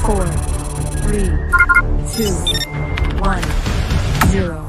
4, 3, 2, 1, 0.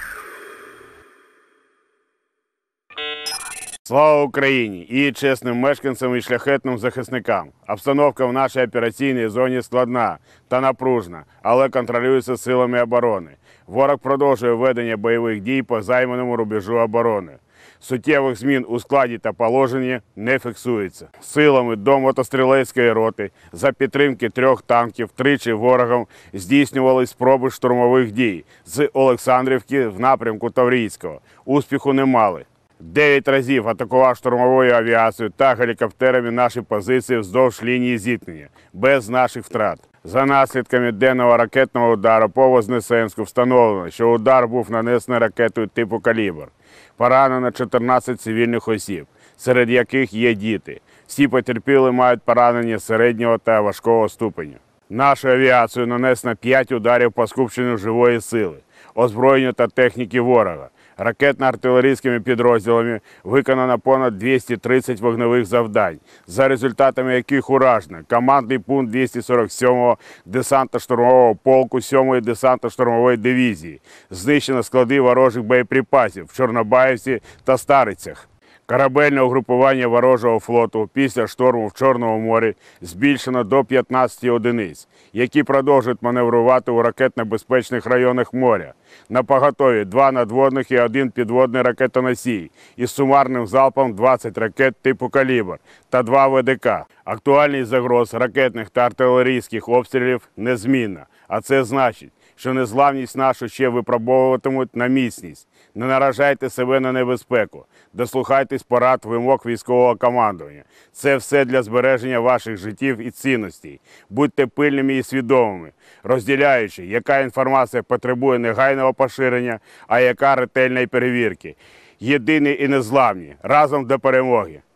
Слава Україні! І чесним мешканцям, і шляхетним захисникам. Обстановка в нашій операційній зоні складна та напружена, але контролюється силами оборони. Ворог продовжує ведення бойових дій по займаному рубежу оборони. Суттєвих змін у складі та положенні не фіксується. Силами до мотострілецької роти за підтримки 3 танків тричі ворогом здійснювались спроби штурмових дій з Олександрівки в напрямку Таврійського. Успіху не мали. 9 разів атакував штурмовою авіацією та гелікоптерами наші позиції вздовж лінії зіткнення, без наших втрат. За наслідками денного ракетного удару по Вознесенську встановлено, що удар був нанесений ракетою типу «Калібр». Поранено 14 цивільних осіб, серед яких є діти. Всі потерпілі мають поранення середнього та важкого ступеню. Нашою авіацією нанесено 5 ударів по скупченню живої сили, озброєнню та техніки ворога. Ракетно-артилерійськими підрозділами виконано понад 230 вогневих завдань, за результатами яких уражено командний пункт 247-го десантно-штурмового полку 7-ї десантно-штурмової дивізії, знищено склади ворожих боєприпасів в Чорнобаївці та Старицях. Корабельне угрупування ворожого флоту після шторму в Чорному морі збільшено до 15 одиниць, які продовжують маневрувати у ракетно-безпечних районах моря. Напоготові 2 надводних і 1 підводний ракетоносій із сумарним залпом 20 ракет типу «Калібр» та 2 ВДК. Актуальність загроз ракетних та артилерійських обстрілів незмінна, а це значить, що незламність нашу ще випробовуватимуть на міцність. Не наражайте себе на небезпеку, дослухайтесь порад вимог військового командування. Це все для збереження ваших життів і цінностей. Будьте пильними і свідомими, розділяючи, яка інформація потребує негайного поширення, а яка ретельної перевірки. Єдині і незламні. Разом до перемоги!